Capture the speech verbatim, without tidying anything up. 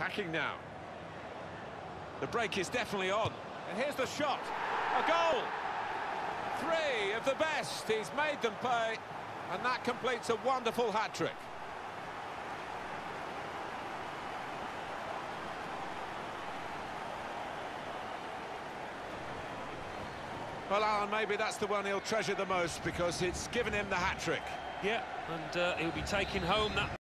attacking now. The break is definitely on. And here's the shot. A goal! Three of the best. He's made them pay. And that completes a wonderful hat-trick. Well, Alan, maybe that's the one he'll treasure the most because it's given him the hat-trick. Yeah, and uh, he'll be taking home that...